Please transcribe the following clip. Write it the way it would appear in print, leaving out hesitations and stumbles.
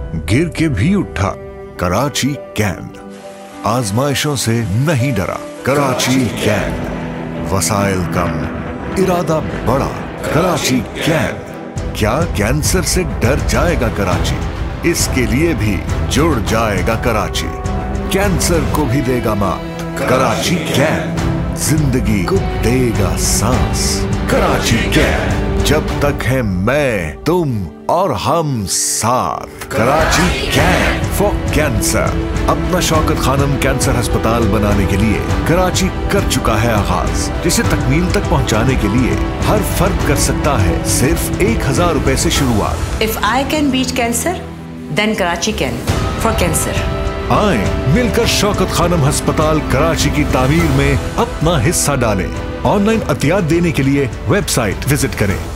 गिर के भी उठा। कराची कैन आजमाइशों से नहीं डरा। कराची कैन वसाइल कम, इरादा बड़ा। कराची कैन। क्या कैंसर से डर जाएगा कराची? इसके लिए भी जुड़ जाएगा कराची। कैंसर को भी देगा मात। कराची कैन जिंदगी को देगा सांस। कराची कैन जब तक है मैं, तुम और हम साथ। Karachi can for cancer. अपना शौकत खानम कैंसर अस्पताल बनाने के लिए कराची कर चुका है आगाज, जिसे तकमील तक पहुंचाने के लिए हर फर्द कर सकता है सिर्फ 1000 रुपए से शुरुआत। If I can beat cancer, then Karachi can for cancer. आए मिलकर शौकत खानम अस्पताल कराची की तामीर में अपना हिस्सा डालें। ऑनलाइन अतियात देने के लिए वेबसाइट विजिट करें